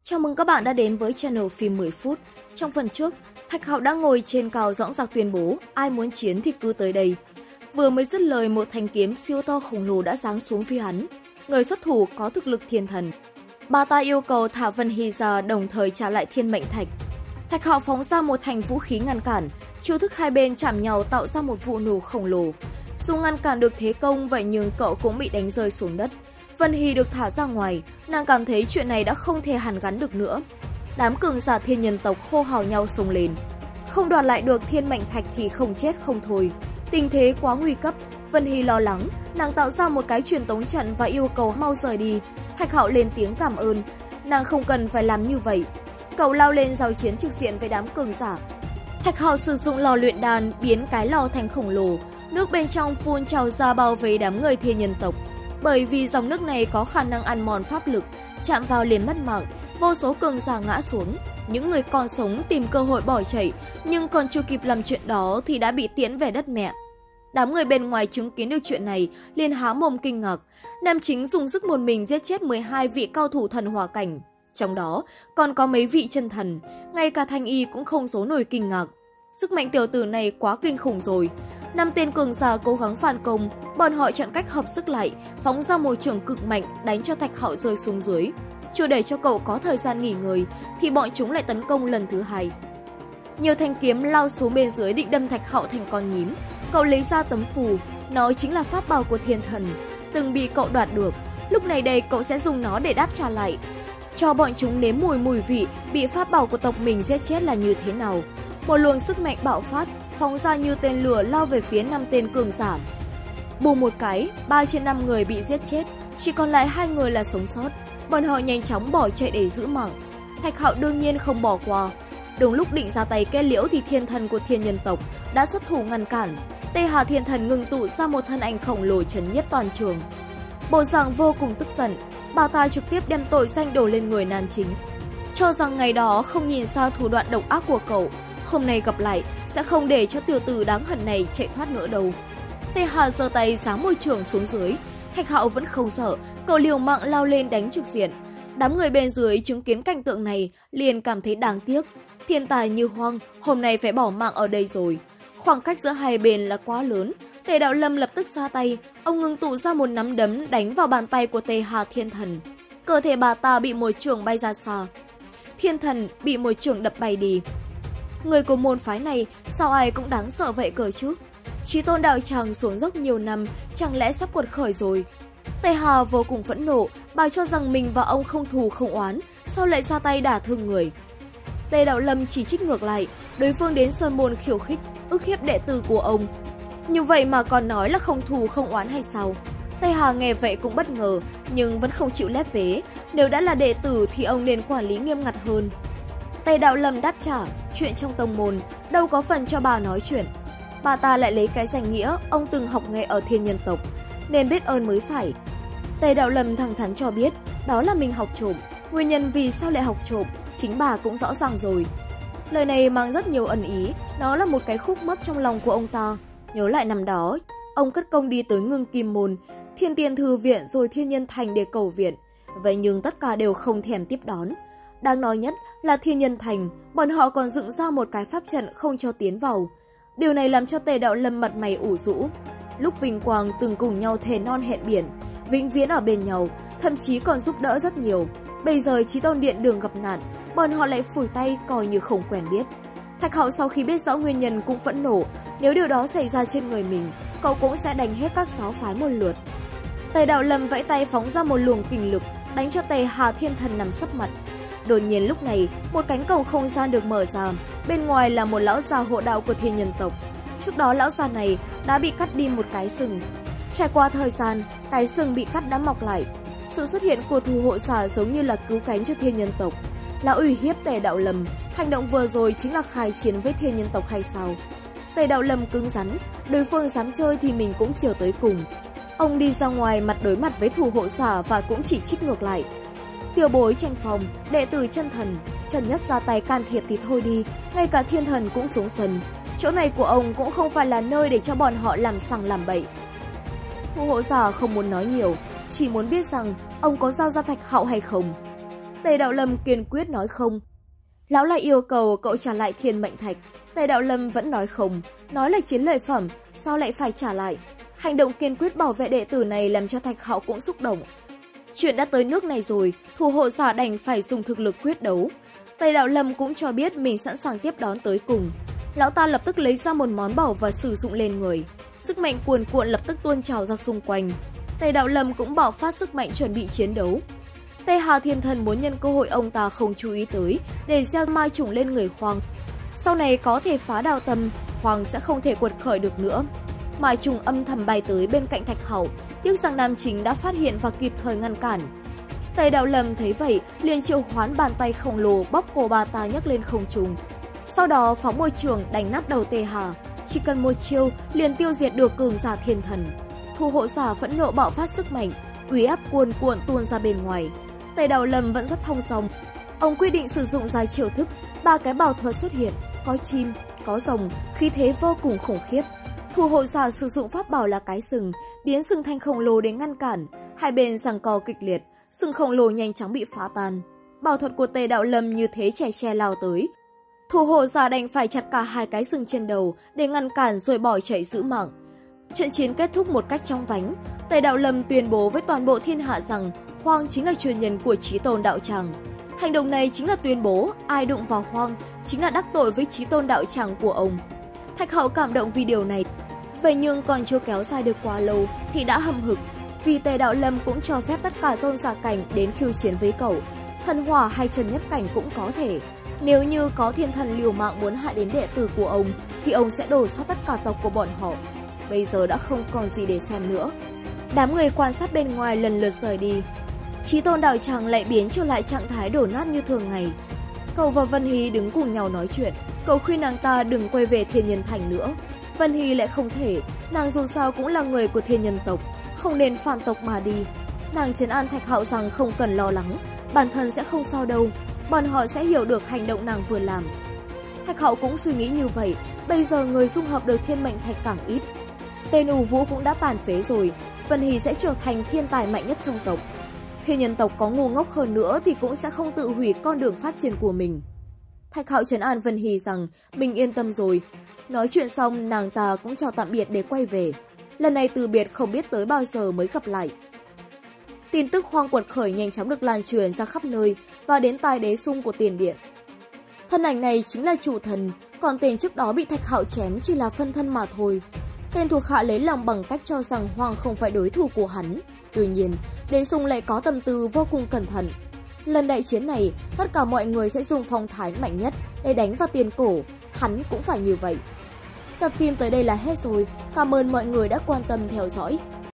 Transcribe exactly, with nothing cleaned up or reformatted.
Chào mừng các bạn đã đến với channel phim mười phút. Trong phần trước, Thạch Hạo đã ngồi trên cao dõng dạc tuyên bố ai muốn chiến thì cứ tới đây. Vừa mới dứt lời, một thanh kiếm siêu to khổng lồ đã giáng xuống phía hắn. Người xuất thủ có thực lực thiên thần. Bà ta yêu cầu thả Vân Hy ra, đồng thời trả lại thiên mệnh thạch. Thạch Hạo phóng ra một thành vũ khí ngăn cản, chiêu thức hai bên chạm nhau tạo ra một vụ nổ khổng lồ. Dù ngăn cản được thế công, vậy nhưng cậu cũng bị đánh rơi xuống đất. Vân Hy được thả ra ngoài, nàng cảm thấy chuyện này đã không thể hàn gắn được nữa. Đám cường giả thiên nhân tộc hô hào nhau xông lên. Không đoạt lại được thiên mệnh thạch thì không chết không thôi. Tình thế quá nguy cấp, Vân Hy lo lắng, nàng tạo ra một cái truyền tống trận và yêu cầu mau rời đi. Thạch Hạo lên tiếng cảm ơn, nàng không cần phải làm như vậy. Cậu lao lên giao chiến trực diện với đám cường giả. Thạch Hạo sử dụng lò luyện đan biến cái lò thành khổng lồ, nước bên trong phun trào ra bao vây đám người thiên nhân tộc. Bởi vì dòng nước này có khả năng ăn mòn pháp lực, chạm vào liền mất mạng, vô số cường giả ngã xuống. Những người còn sống tìm cơ hội bỏ chạy, nhưng còn chưa kịp làm chuyện đó thì đã bị tiễn về đất mẹ. Đám người bên ngoài chứng kiến được chuyện này liền há mồm kinh ngạc. Nam chính dùng sức một mình giết chết mười hai vị cao thủ thần hỏa cảnh, trong đó còn có mấy vị chân thần, ngay cả Thanh Y cũng không giấu nổi kinh ngạc. Sức mạnh tiểu tử này quá kinh khủng rồi. Năm tên cường giả cố gắng phản công, bọn họ chọn cách hợp sức lại, phóng ra một chưởng cực mạnh đánh cho Thạch Hạo rơi xuống dưới. Chưa để cho cậu có thời gian nghỉ ngơi thì bọn chúng lại tấn công lần thứ hai. Nhiều thanh kiếm lao xuống bên dưới định đâm Thạch Hạo thành con nhím. Cậu lấy ra tấm phù, nó chính là pháp bảo của thiên thần, từng bị cậu đoạt được. Lúc này đây cậu sẽ dùng nó để đáp trả lại, cho bọn chúng nếm mùi mùi vị bị pháp bảo của tộc mình giết chết là như thế nào. Một luồng sức mạnh bạo phát, phóng ra như tên lửa lao về phía năm tên cường giả. Bù một cái, ba trên năm người bị giết chết, chỉ còn lại hai người là sống sót. Bọn họ nhanh chóng bỏ chạy để giữ mạng. Thạch Hạo đương nhiên không bỏ qua. Đúng lúc định ra tay kết liễu thì thiên thần của thiên nhân tộc đã xuất thủ ngăn cản. Tê Hà thiên thần ngừng tụ ra một thân ảnh khổng lồ trấn nhiếp toàn trường. Bộ dạng vô cùng tức giận, bà ta trực tiếp đem tội danh đổ lên người nam chính, cho rằng ngày đó không nhìn ra thủ đoạn độc ác của cậu, hôm nay gặp lại sẽ không để cho tiểu tử đáng hận này chạy thoát nữa đâu. Tê Hà giơ tay giáng một chưởng xuống dưới. Thạch Hạo vẫn không sợ, cậu liều mạng lao lên đánh trực diện. Đám người bên dưới chứng kiến cảnh tượng này liền cảm thấy đáng tiếc. Thiên tài như Hoang hôm nay phải bỏ mạng ở đây rồi. Khoảng cách giữa hai bên là quá lớn. Tề Đạo Lâm lập tức ra tay, ông ngưng tụ ra một nắm đấm đánh vào bàn tay của Tê Hà thiên thần. Cơ thể bà ta bị một chưởng bay ra xa. Thiên thần bị một chưởng đập bay đi. Người của môn phái này sao ai cũng đáng sợ vậy cơ chứ? Chí tôn đạo tràng xuống dốc nhiều năm, chẳng lẽ sắp quật khởi rồi? Tề Hà vô cùng phẫn nộ, bà cho rằng mình và ông không thù không oán, sao lại ra tay đả thương người? Tề Đạo Lâm chỉ trích ngược lại, đối phương đến sơn môn khiêu khích, ức hiếp đệ tử của ông. Như vậy mà còn nói là không thù không oán hay sao? Tề Hà nghe vậy cũng bất ngờ, nhưng vẫn không chịu lép vế. Nếu đã là đệ tử thì ông nên quản lý nghiêm ngặt hơn. Tề Đạo Lâm đáp trả, chuyện trong tông môn đâu có phần cho bà nói chuyện. Bà ta lại lấy cái danh nghĩa ông từng học nghệ ở thiên nhân tộc, nên biết ơn mới phải. Tề Đạo Lâm thẳng thắn cho biết đó là mình học trộm, nguyên nhân vì sao lại học trộm chính bà cũng rõ ràng rồi. Lời này mang rất nhiều ẩn ý, nó là một cái khúc mắc trong lòng của ông ta. Nhớ lại năm đó, ông cất công đi tới Ngưng Kim Môn, Thiên Tiên Thư Viện rồi Thiên Nhân Thành để cầu viện, vậy nhưng tất cả đều không thèm tiếp đón. Đáng nói nhất là Thiên Nhân Thành, bọn họ còn dựng ra một cái pháp trận không cho tiến vào. Điều này làm cho Tề Đạo Lâm mặt mày ủ rũ. Lúc vinh quang từng cùng nhau thề non hẹn biển, vĩnh viễn ở bên nhau, thậm chí còn giúp đỡ rất nhiều. Bây giờ Chí Tôn Điện đường gặp nạn, bọn họ lại phủi tay coi như không quen biết. Thạch Hạo sau khi biết rõ nguyên nhân cũng phẫn nộ, nếu điều đó xảy ra trên người mình, cậu cũng sẽ đánh hết các sáu phái một lượt. Tề Đạo Lâm vẫy tay phóng ra một luồng kình lực, đánh cho Tề Hà thiên thần nằm sấp mặt. Đột nhiên lúc này, một cánh cổng không gian được mở ra, bên ngoài là một lão già hộ đạo của thiên nhân tộc. Trước đó lão già này đã bị cắt đi một cái sừng. Trải qua thời gian, cái sừng bị cắt đã mọc lại. Sự xuất hiện của thủ hộ giả giống như là cứu cánh cho thiên nhân tộc. Là uy hiếp Tề Đạo Lâm, hành động vừa rồi chính là khai chiến với thiên nhân tộc hay sao? Tề Đạo Lâm cứng rắn, đối phương dám chơi thì mình cũng chiều tới cùng. Ông đi ra ngoài mặt đối mặt với thủ hộ giả và cũng chỉ trích ngược lại. Tiểu bối tranh phòng, đệ tử chân thần, Trần Nhất ra tay can thiệp thì thôi đi, ngay cả thiên thần cũng xuống sân. Chỗ này của ông cũng không phải là nơi để cho bọn họ làm sằng làm bậy. Thủ hộ giả không muốn nói nhiều, chỉ muốn biết rằng ông có giao ra Thạch Hạo hay không. Tề Đạo Lâm kiên quyết nói không. Lão lại yêu cầu cậu trả lại thiên mệnh thạch. Tề Đạo Lâm vẫn nói không, nói là chiến lợi phẩm, sao lại phải trả lại. Hành động kiên quyết bảo vệ đệ tử này làm cho Thạch Hạo cũng xúc động. Chuyện đã tới nước này rồi, thủ hộ giả đành phải dùng thực lực quyết đấu. Tề Đạo Lâm cũng cho biết mình sẵn sàng tiếp đón tới cùng. Lão ta lập tức lấy ra một món bảo và sử dụng lên người. Sức mạnh cuồn cuộn lập tức tuôn trào ra xung quanh. Tề Đạo Lâm cũng bạo phát sức mạnh chuẩn bị chiến đấu. Tề Hà Thiên Thần muốn nhân cơ hội ông ta không chú ý tới để gieo mai trùng lên người Hoang. Sau này có thể phá đạo tâm, Hoang sẽ không thể quật khởi được nữa. Mai trùng âm thầm bay tới bên cạnh Thạch Hạo, tiếc rằng nam chính đã phát hiện và kịp thời ngăn cản. Tề Đạo Lâm thấy vậy, liền triệu hoán bàn tay khổng lồ bóp cổ bà ta nhấc lên không trung. Sau đó phóng môi trường đánh nát đầu Tề Hà, chỉ cần một chiêu liền tiêu diệt được cường giả thiên thần. Thủ hộ giả phẫn nộ bạo phát sức mạnh, uy áp cuồn cuộn tuôn ra bên ngoài. Tề Đạo Lâm vẫn rất thông dong. Ông quyết định sử dụng dài chiêu thức, ba cái bảo thuật xuất hiện, có chim, có rồng, khí thế vô cùng khủng khiếp. Thủ hộ giả sử dụng pháp bảo là cái sừng, biến sừng thành khổng lồ để ngăn cản, hai bên giằng co kịch liệt, sừng khổng lồ nhanh chóng bị phá tan. Bảo thuật của Tề Đạo Lâm như thế chè che lao tới. Thủ hộ giả đành phải chặt cả hai cái sừng trên đầu để ngăn cản rồi bỏ chạy giữ mạng. Trận chiến kết thúc một cách chóng vánh. Tề Đạo Lâm tuyên bố với toàn bộ thiên hạ rằng Hoang chính là truyền nhân của Chí Tôn Đạo Tràng. Hành động này chính là tuyên bố ai đụng vào Hoang chính là đắc tội với Chí Tôn Đạo Tràng của ông. Thạch Hạo cảm động vì điều này. Vậy nhưng còn chưa kéo dài được quá lâu thì đã hầm hực, vì Tề Đạo Lâm cũng cho phép tất cả tôn giả cảnh đến khiêu chiến với cậu. Thần hỏa hay trần nhất cảnh cũng có thể. Nếu như có thiên thần liều mạng muốn hại đến đệ tử của ông thì ông sẽ đổ sát tất cả tộc của bọn họ. Bây giờ đã không còn gì để xem nữa. Đám người quan sát bên ngoài lần lượt rời đi. Chí Tôn Đạo Tràng lại biến trở lại trạng thái đổ nát như thường ngày. Cậu và Vân Hy đứng cùng nhau nói chuyện. Cậu khuyên nàng ta đừng quay về Thiên Nhân Thành nữa. Vân Hy lại không thể, nàng dù sao cũng là người của Thiên Nhân tộc, không nên phản tộc mà đi. Nàng trấn an Thạch Hạo rằng không cần lo lắng, bản thân sẽ không sao đâu, bọn họ sẽ hiểu được hành động nàng vừa làm. Thạch Hạo cũng suy nghĩ như vậy, bây giờ người dung hợp được thiên mệnh thạch càng ít. Tên U Vũ cũng đã tàn phế rồi, Vân Hy sẽ trở thành thiên tài mạnh nhất trong tộc. Thiên Nhân tộc có ngu ngốc hơn nữa thì cũng sẽ không tự hủy con đường phát triển của mình. Thạch Hạo trấn an Vân Hy rằng mình yên tâm rồi. Nói chuyện xong, nàng ta cũng chào tạm biệt để quay về. Lần này từ biệt không biết tới bao giờ mới gặp lại. Tin tức Hoang quật khởi nhanh chóng được lan truyền ra khắp nơi và đến tai Đế Sung của Tiền Điện. Thân ảnh này chính là chủ thần, còn tên trước đó bị Thạch Hạo chém chỉ là phân thân mà thôi. Tên thuộc hạ lấy lòng bằng cách cho rằng Hoang không phải đối thủ của hắn. Tuy nhiên, Đế Sung lại có tâm tư vô cùng cẩn thận. Lần đại chiến này, tất cả mọi người sẽ dùng phong thái mạnh nhất để đánh vào tiền cổ, hắn cũng phải như vậy. Tập phim tới đây là hết rồi, cảm ơn mọi người đã quan tâm theo dõi.